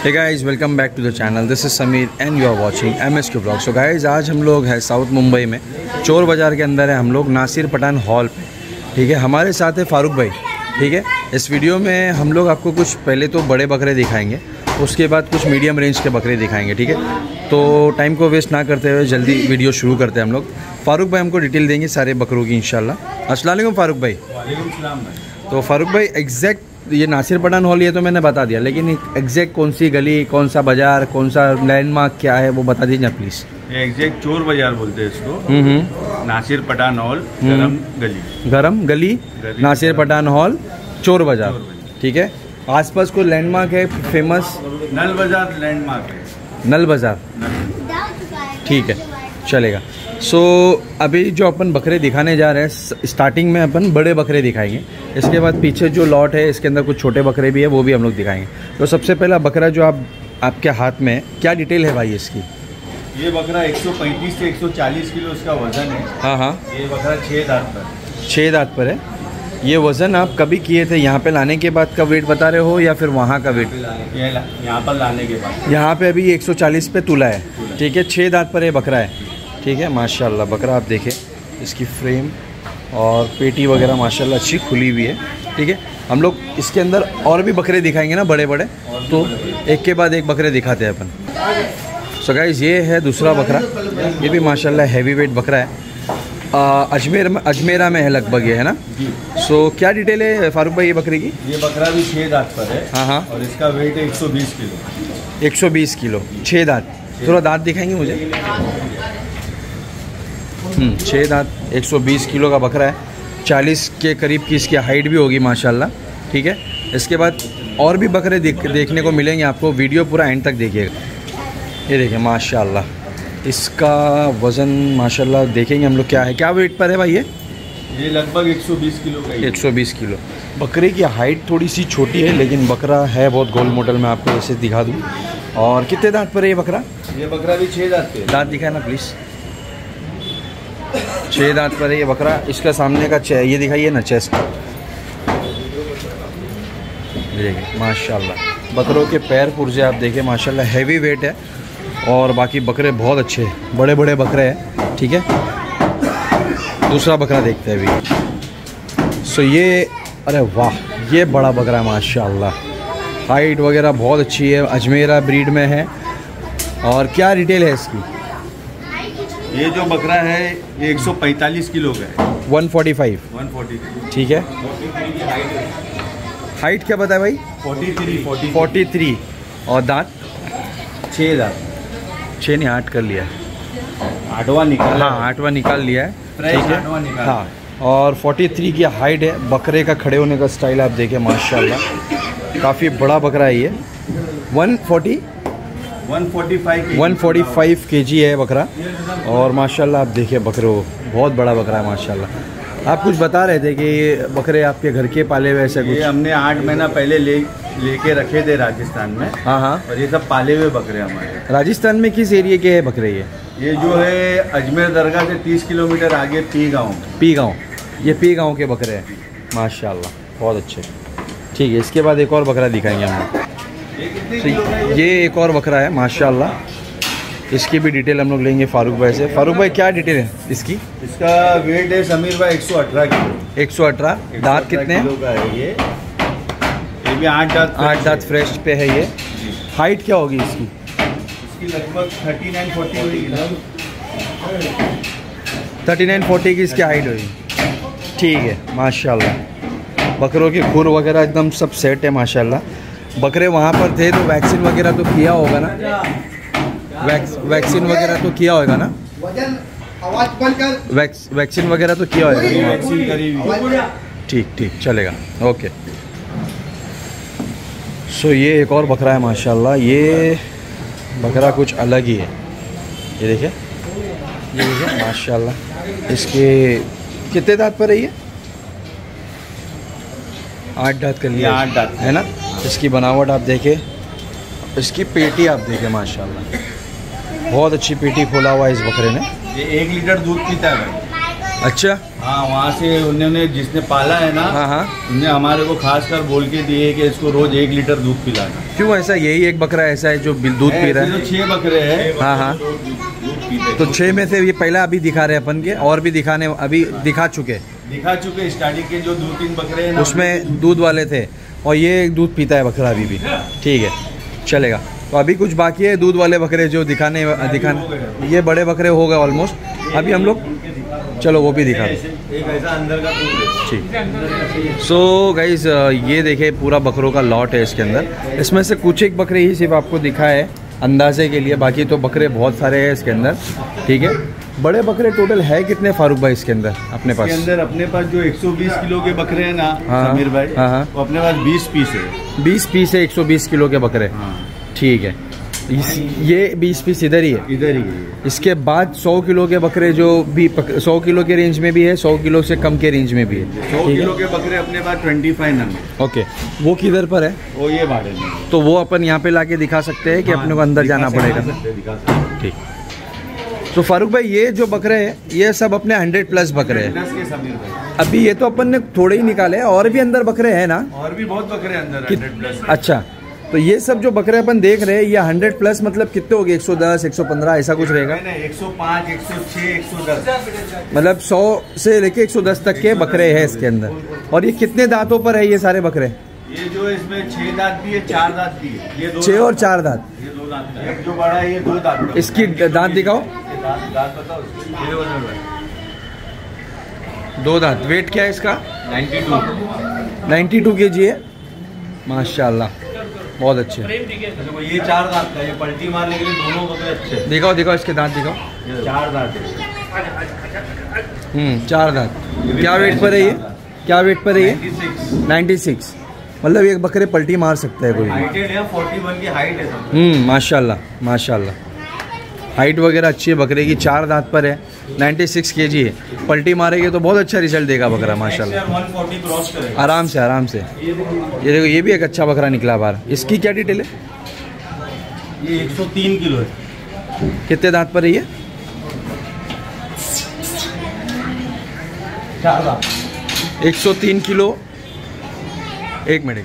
Hey guys, welcome back to the channel. This is Sameer and you are watching MSK vlog. So guys, आज हम लोग हैं south Mumbai में, चोर बाज़ार के अंदर है हम लोग, नासिर पठान हॉल पे। ठीक है, हमारे साथ है फारूक भाई। ठीक है, इस वीडियो में हम लोग आपको कुछ पहले तो बड़े बकरे दिखाएंगे, उसके बाद कुछ मीडियम रेंज के बकरे दिखाएंगे। ठीक है, तो टाइम को वेस्ट ना करते हुए जल्दी वीडियो शुरू करते हैं हम लोग। फारूक भाई हमको डिटेल देंगे सारे बकरों की इंशाल्लाह। अस्सलाम वालेकुम फारूक भाई। वालेकुम सलाम भाई। तो फारूक भाई, एग्जैक्ट ये नासिर पठान हॉल ये तो मैंने बता दिया, लेकिन एग्जैक्ट कौन सी गली, कौन सा बाज़ार, कौन सा लैंडमार्क क्या है वो बता दीजिए प्लीज़। ये एग्जैक्ट चोर बाजार बोलते हैं इसको। नासिर पठान हॉल, गरम गली, नासिर पठान हॉल, चोर बाज़ार। ठीक है, आसपास कोई लैंडमार्क है फेमस? नल बाजार लैंडमार्क है। नल बाज़ार, ठीक है, चलेगा। सो अभी जो अपन बकरे दिखाने जा रहे हैं, स्टार्टिंग में अपन बड़े बकरे दिखाएंगे, इसके बाद पीछे जो लॉट है इसके अंदर कुछ छोटे बकरे भी है, वो भी हम लोग दिखाएंगे। तो सबसे पहला बकरा जो आपके हाथ में है, क्या डिटेल है भाई इसकी? ये बकरा 135 से 140 किलो इसका वजन है। हाँ, ये बकरा 6 दांत पर। 6 दांत पर है। ये वज़न आप कभी किए थे? यहाँ पे लाने के बाद का वेट बता रहे हो या फिर वहाँ का वेट? यहाँ पर लाने के बाद। यहाँ पे अभी 140 पे तुला है। ठीक है, 6 दांत पर ये बकरा है। ठीक है, माशाल्लाह बकरा आप देखें, इसकी फ्रेम और पेटी वगैरह माशाल्लाह अच्छी खुली हुई है। ठीक है, हम लोग इसके अंदर और भी बकरे दिखाएंगे ना बड़े बड़े, तो एक के बाद एक बकरे दिखाते हैं अपन। सो गाइस, ये है दूसरा बकरा, ये भी माशाल्लाह हैवी वेट बकरा है। अजमेरा में है लगभग, ये है ना? सो क्या डिटेल है फारूक भाई ये बकरे की? ये बकरा भी 6 दांत पर है। हाँ, और इसका वेट है 120 किलो। 120 किलो, 6 दांत। थोड़ा दांत दिखाएंगे मुझे। 6 दांत, 120 किलो का बकरा है। 40 के करीब की इसकी हाइट भी होगी माशाल्लाह। ठीक है, इसके बाद और भी बकरे देखने को मिलेंगे आपको, वीडियो पूरा एंड तक देखिएगा। ये देखिए माशाल्लाह, इसका वज़न माशाल्लाह देखेंगे हम लोग क्या है। क्या वेट पर है भाई ये लगभग 120 किलो का। 120 किलो। बकरे की हाइट थोड़ी सी छोटी है, लेकिन बकरा है बहुत गोल मॉडल में, आपको ऐसे दिखा दूँ। और कितने दांत पर है ये बकरा? ये बकरा भी 6 दांत पे। दांत दिखाए ना प्लीज़। 6 दांत पर है ये बकरा। इसका सामने का ये दिखाइए ना, चेस्ट। देखिए माशाल्लाह, बकरों के पैर पुर्जे आप देखें माशाल्लाह, हैवी वेट है। और बाकी बकरे बहुत अच्छे बड़े बड़े बकरे हैं। ठीक है, दूसरा बकरा देखते हैं अभी। सो ये, अरे वाह, ये बड़ा बकरा है माशाल्लाह, हाइट वगैरह बहुत अच्छी है, अजमेरा ब्रीड में है। और क्या डिटेल है इसकी? ये जो बकरा है ये 145 किलो का है। 145। ठीक है, हाइट क्या बताया भाई? 43। और दांत? 6 दांत। 6 नहीं, 8 कर लिया है। 8वां निकाल। हाँ, 8वां निकाल लिया है। ठीक है, 8वां निकाल। हाँ, और 43 की हाइट है। बकरे का खड़े होने का स्टाइल आप देखें माशाल्लाह, काफ़ी बड़ा बकरा है ये। 145 kg है बकरा। और माशाल्लाह आप देखिए बकरे, बहुत बड़ा बकरा है माशाल्लाह। आप कुछ बता रहे थे कि ये बकरे आपके घर के पाले हुए ऐसे कुछ? ये हमने 8 महीना पहले लेके रखे थे राजस्थान में। हाँ। और ये सब पाले हुए बकरे हमारे। राजस्थान में किस एरिया के है बकरे ये जो है अजमेर दरगाह से 30 किलोमीटर आगे पी गाँव। ये पी गाँव के बकरे हैं माशाल्लाह, बहुत अच्छे। ठीक है, इसके बाद एक और बकरा दिखाएंगे हम। ये एक और बकरा है माशाल्लाह, इसकी भी डिटेल हम लोग लेंगे फारूक भाई से। फारूक भाई क्या डिटेल है इसकी? इसका वेट है समीर भाई 118 किलो। 118। दांत कितने हैं? का है ये भी 8 दांत। 8 दांत फ्रेश पे है ये। हाइट क्या होगी इसकी? इसकी लगभग 39-40 होगी ना। 39-40 की इसकी हाइट होगी। ठीक है माशाल्लाह, बकरों के खुर वगैरह एकदम सब सेट है माशाल्लाह। बकरे वहाँ पर थे तो वैक्सीन वगैरह तो किया होगा ना? वैक्सीन वगैरह तो किया होगा ना? वैक्सीन वगैरह तो किया होगा। ठीक, चलेगा, ओके। सो ये एक और बकरा है माशाल्लाह, ये बकरा कुछ अलग ही है। ये देखिए माशाल्लाह, इसके कितने दांत पर है ये? 8 दांत कर लिया। 8 दांत है ना? इसकी बनावट आप देखें, इसकी पेटी आप देखें माशाल्लाह, बहुत अच्छी पेटी खोला हुआ है इस बकरे ने। ये 1 लीटर दूध पीता है भाई। अच्छा, हाँ, वहाँ से उन्होंने जिसने पाला है ना, हाँ हाँ, उन्होंने हमारे को खास कर बोल के दिए कि इसको रोज 1 लीटर दूध पिलाना। क्यों ऐसा? यही एक बकरा ऐसा है जो दूध पी रहा है? 6 बकरे हैं। हाँ हाँ, तो 6 में से ये पहला अभी दिखा रहे हैं अपन के, और भी दिखाने अभी दिखा चुके स्टार्टिंग के जो 2-3 बकरे हैं ना, उसमें दूध वाले थे, और ये दूध पीता है बकरा अभी भी। ठीक है, चलेगा। तो अभी कुछ बाकी है दूध वाले बकरे जो दिखाने ये बड़े बकरे हो गए ऑलमोस्ट। अभी हम लोग चलो वो भी दिखा एक ऐसा अंदर का ठीक। सो गाइज ये देखे पूरा बकरों का लॉट है इसके अंदर। इसमें से कुछ एक बकरे ही सिर्फ आपको दिखा है अंदाजे के लिए, बाकी तो बकरे बहुत सारे हैं इसके अंदर। ठीक है, बड़े बकरे टोटल है कितने फारूक भाई इसके अंदर अपने पास? अपने पास जो 120 किलो के बकरे हैं ना, समीर भाई, वो अपने पास 20 पीस है। 20 पीस है 120 किलो के बकरे। ठीक है, ये 20 पीस इधर ही है। इसके बाद 100 किलो के बकरे जो भी 100 किलो के रेंज में भी है, 100 किलो से कम के रेंज में भी है। 100 किलो के बकरे अपने पास 25 नंबर। ओके, वो किधर पर है? वो ये भाड़े में, तो वो अपन यहाँ पे लाके दिखा सकते हैं कि अपने को अंदर जाना पड़ेगा? ठीक। तो फारूक भाई ये जो बकरे हैं ये सब अपने 100+ बकरे हैं। अभी ये तो अपन ने थोड़े ही निकाले, और भी अंदर बकरे हैं ना? और भी बहुत बकरे अंदर 100+। अच्छा, तो ये सब जो बकरे अपन देख रहे हैं ये 100+ मतलब कितने हो गए? 110, 115 ऐसा कुछ रहेगा? 105, 106, 110, मतलब 100 से लेके 110 तक के बकरे हैं इसके अंदर। और ये कितने दांतों पर है ये सारे बकरे? ये जो इसमें 6 दांत भी है, 4 दांत भी है। ये 6 और 4 दांत। ये 2 दांत है। एक जो बड़ा है ये 2 दांत। इसकी दांत दिखाओ। दांत बताओ। 2 दांत। वेट क्या है इसका? 92 kg है। माशाल्लाह, बहुत अच्छे। ये 4 दांत का, ये पलटी मारने के लिए दोनों बकरे अच्छे। दिखाओ दिखाओ इसके दांत दिखाओ। 4 दांत। 4 दांत। क्या वेट पर है ये? क्या वेट पर है ये? 96। मतलब एक बकरे पलटी मार सकता है कोई? 41 की हाइट है। माशाल्लाह माशाल्लाह, हाइट वगैरह अच्छी है बकरे की। 4 दांत पर है, 96 kg है। पलटी मारेगी तो बहुत अच्छा रिजल्ट देगा बकरा माशाल्लाह, 140 क्रॉस करेगा आराम से आराम से। ये देखो, ये भी एक अच्छा बकरा निकला बाहर। इसकी क्या डिटेल है? ये 103 किलो है। कितने दांत पर है ये? 4 दांत। 103 किलो। एक मिनट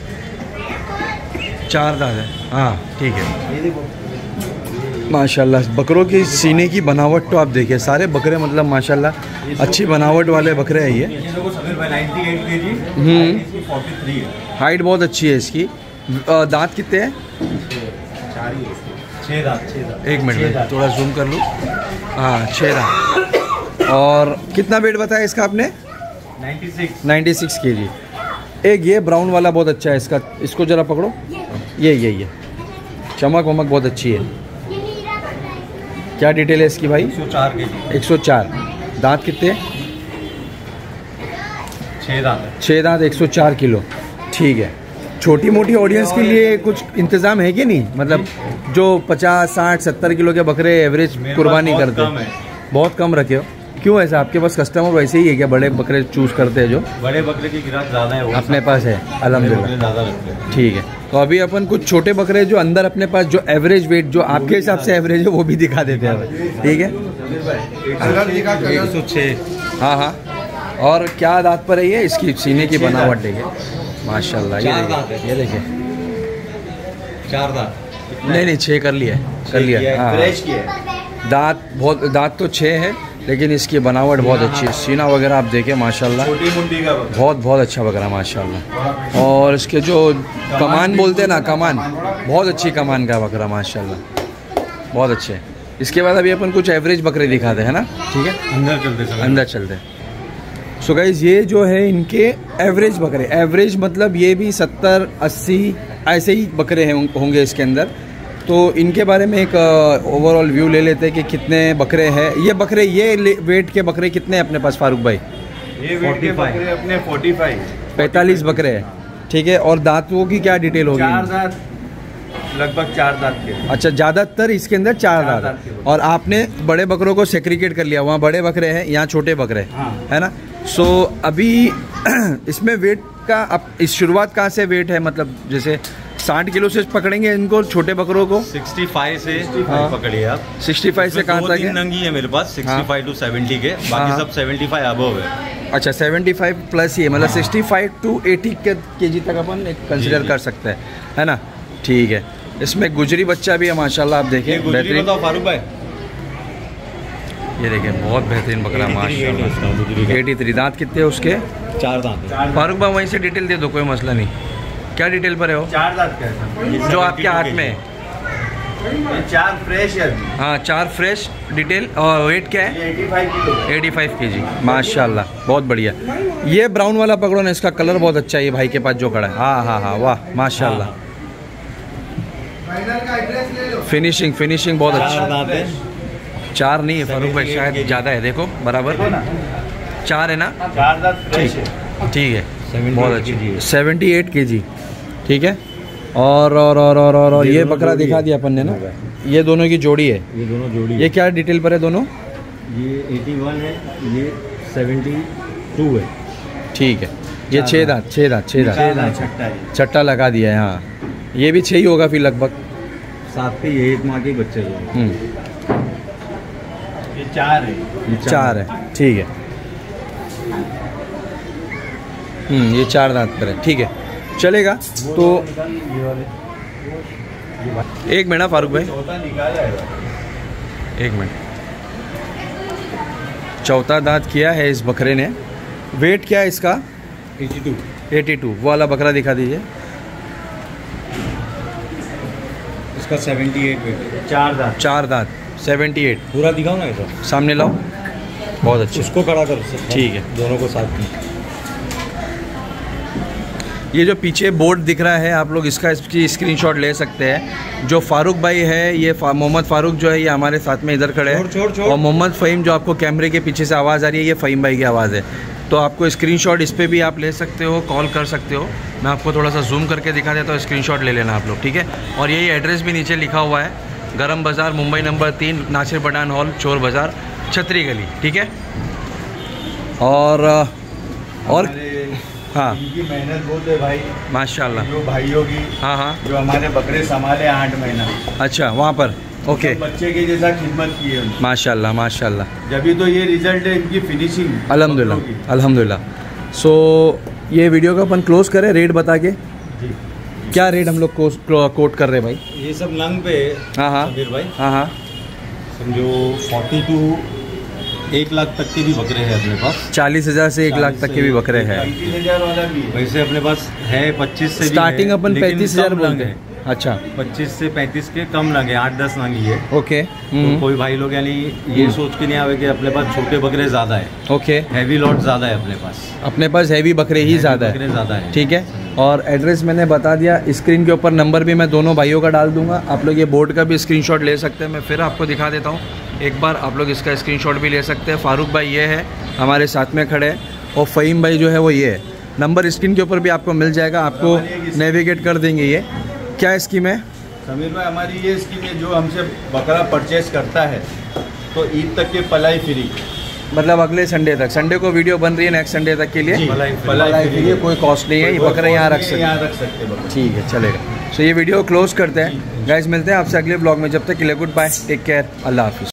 4 दांत है। हाँ ठीक है माशाल्लाह। बकरों की सीने की बनावट तो आप देखिए, सारे बकरे मतलब माशाल्लाह अच्छी बनावट वाले बकरे हैं ये। 98 kg, 43 है। हाइट बहुत अच्छी है इसकी। दांत कितने हैं? 6 दांत। एक मिनट में थोड़ा जूम कर लूँ। हाँ 6 दांत। और कितना वेट बताया इसका आपने? 96 kg। एक ये ब्राउन वाला बहुत अच्छा है इसका, इसको ज़रा पकड़ो। ये चमक वमक बहुत अच्छी है। क्या डिटेल है इसकी भाई? 104 kg। 104। दांत कितने? 6 दांत। 6 दांत, 104 किलो। ठीक है। छोटी मोटी ऑडियंस के लिए कुछ इंतज़ाम है कि नहीं? मतलब जो 50, 60, 70 किलो के बकरे एवरेज कुर्बानी करते हैं, बहुत कम रखे हो। क्यों ऐसा? आपके पास कस्टमर वैसे ही है क्या? बड़े बकरे चूज करते हैं जो? बड़े बकरे की गिराक ज़्यादा है अपने पास है अल्हम्दुलिल्लाह। ज़्यादा रखते हैं। ठीक है, तो अभी अपन कुछ छोटे बकरे जो अंदर अपने पास जो एवरेज वेट जो आपके हिसाब से एवरेज है वो भी दिखा देते हैं। ठीक है। 106। हाँ। और क्या दांत पर है ये? इसकी सीने की बनावट देखिए माशाल्लाह। ये देखिए 4 दांत। नहीं 6 कर लिया। हाँ, दांत तो 6 है, लेकिन इसकी बनावट बहुत अच्छी है। सीना वगैरह आप देखें माशाल्लाह, छोटी मुंडी का बहुत अच्छा बकरा माशाल्लाह। और इसके जो कमान बोलते हैं ना, कमान बहुत अच्छी कमान का बकरा माशाल्लाह, बहुत अच्छे। इसके बाद अभी अपन कुछ एवरेज बकरे दिखाते हैं ना। ठीक है, अंदर चलते। सो गाइज ये जो है इनके एवरेज बकरे, एवरेज मतलब ये भी 70, 80 ऐसे ही बकरे हैं होंगे इसके अंदर। तो इनके बारे में एक ओवरऑल व्यू ले लेते हैं कि कितने बकरे हैं ये बकरे। ये वेट के बकरे कितने हैं अपने पास फारूक भाई? ये वेट के बकरे अपने 45 बकरे हैं। ठीक है। और दांतों की क्या डिटेल होगी? 4 दांत, लगभग 4 दांत के। अच्छा, ज़्यादातर इसके अंदर 4 दांत। और आपने बड़े बकरों को सेग्रीगेट कर लिया, वहाँ बड़े बकरे हैं, यहाँ छोटे बकरे है ना। सो अभी इसमें वेट का अब इस शुरुआत कहाँ से वेट है? मतलब जैसे 60 किलो से पकड़ेंगे इनको, छोटे बकरों को? 65 से हाँ। पकड़िए आप। 65 से कहाँ तक है? नंगी है मेरे पास 65 टू 70 के, बाकी हाँ। सब 75 अबव है। अच्छा 75 प्लस ही है, मतलब 65 टू 80 केजी तक अपन कंसिडर कर सकते हैं, है ना? ठीक है। इसमें गुजरी बच्चा भी है माशाल्लाह, आप देखिए बेहतरीन। बताओ फारूक भाई, ये देखिए बहुत बेहतरीन बकरा माशाल्लाह। 83 दांत कितने हैं उसके? 4 दांत है। फारूक भाई वहीं से डिटेल दे दो, कोई मसला नहीं। क्या डिटेल पर है वो 4 दांत का है जो आपके हाथ में है? ये 4 फ्रेश है अभी। हाँ 4 फ्रेश डिटेल। और वेट क्या है? ये 85 किलो 85 केजी माशाल्लाह, बहुत बढ़िया। ये ब्राउन वाला पकड़ो ना, इसका कलर बहुत अच्छा है ये भाई के पास जो खड़ा है। हाँ हाँ हाँ वाह माशाल्लाह, फिनिशिंग बहुत 4 अच्छा। दांत है। 4 नहीं है फारूक भाई, शायद ज़्यादा है, देखो बराबर 4 है ना? 4 दांत फ्रेश है। ठीक है 78 बहुत अच्छी। kg। 78 केजी, ठीक है। और ये बकरा जोड़ी दिखा है। दिया अपन ने ना, ये दोनों की जोड़ी है। ये दोनों जोड़ी ये क्या डिटेल पर है दोनों? ये 81 है, ये 72 है। ठीक है। ये 6 दांत 6 दांत 6 दांत छट्टा है। चट्टा लगा दिया है। हाँ ये भी 6 ही होगा फिर लगभग। 7 पे ये 1 माह के बच्चे हैं। ये 4 है। ये 4 है, ठीक है। ये 4 दांत पर है, ठीक है चलेगा। तो एक मिनट फारूक भाई, चौथा निकाला है। एक मिनट। चौथा दांत किया है इस बकरे ने। वेट क्या है इसका? 82 वो वाला बकरा दिखा दीजिए। इसका 78 वेट है। 4 दांत 4 दांत 78। पूरा दिखाओ ना ऐसा, सामने लाओ, बहुत अच्छे। उसको खड़ा कर सकते। ठीक है। दोनों को साथ में। ये जो पीछे बोर्ड दिख रहा है आप लोग इसकी स्क्रीनशॉट ले सकते हैं। जो फारूक भाई है ये मोहम्मद फारूक जो है ये हमारे साथ में इधर खड़े हैं। छोड़। और मोहम्मद फ़हीम जो आपको कैमरे के पीछे से आवाज़ आ रही है ये फ़हीम भाई की आवाज़ है। तो आपको स्क्रीनशॉट इस पर भी आप ले सकते हो, कॉल कर सकते हो। मैं आपको थोड़ा सा जूम करके दिखा देता हूँ, स्क्रीनशॉट ले लेना आप लोग, ठीक है। और यही एड्रेस भी नीचे लिखा हुआ है, गरम बाज़ार मुंबई नंबर 3 नासिर पठान हॉल चोर बाज़ार छतरी गली, ठीक है। और हाँ इनकी मेहनत बहुत है भाई माशाल्लाह। जो भाइयों की, हाँ हाँ जो हमारे बकरे संभाले 8 महीना, अच्छा वहाँ पर ओके। बच्चे के जैसा खिदमत की है उन्होंने। माशाल्लाह माशाल्लाह, जभी तो ये रिजल्ट है इनकी फिनिशिंग अल्हम्दुलिल्लाह अल्हम्दुलिल्लाह। सो ये वीडियो को अपन क्लोज करें रेट बता के। जी। क्या रेट हम लोग कोट कर रहे हैं भाई? ये सब नंग पे हाँ हाँ समीर भाई, हाँ हाँ समझो 40 टू 1 लाख तक के भी बकरे हैं अपने पास। 40,000 से 1 लाख तक के भी बकरे हैं। 35,000 वाला भी है। वैसे अपने पास है 25 से भी स्टार्टिंग है, अपन लेकिन 35,000 कम बोलते नंग हैं। अच्छा 25 से 35 के कम लगे, 8-10 नंग ही है। ओके तो कोई भाई लोग यानी ये सोच के नहीं आवे कि अपने पास छोटे बकरे ज़्यादा है, ओके। हैवी लॉट ज़्यादा है अपने पास। अपने पास हैवी बकरे ही ज़्यादा बकरे है, ज़्यादा है। ठीक है। और एड्रेस मैंने बता दिया, स्क्रीन के ऊपर नंबर भी मैं दोनों भाइयों का डाल दूंगा। आप लोग ये बोर्ड का भी स्क्रीनशॉट ले सकते हैं। मैं फिर आपको दिखा देता हूँ एक बार, आप लोग इसका स्क्रीनशॉट भी ले सकते हैं। फारूक भाई ये है हमारे साथ में खड़े हैं, और फ़हीम भाई जो है वो ये है। नंबर स्क्रीन के ऊपर भी आपको मिल जाएगा, आपको नेविगेट कर देंगे। ये क्या स्कीम है समीर भाई? हमारी ये स्कीम है, जो हमसे बकरा परचेस करता है तो ईद तक के पलाई फ्री, मतलब अगले संडे तक। संडे को वीडियो बन रही है नेक्स्ट संडे तक के लिए। पलाई फ्री है, कोई कॉस्ट नहीं है, ये बकरे यहाँ रख सकते यहाँ रख सकते बकरे। ठीक है चलेगा। सो ये वीडियो क्लोज करते हैं गाइस, मिलते हैं आपसे अगले ब्लॉग में। जब तक के लिए गुड बाय, टेक केयर, अल्लाह हाफिज़।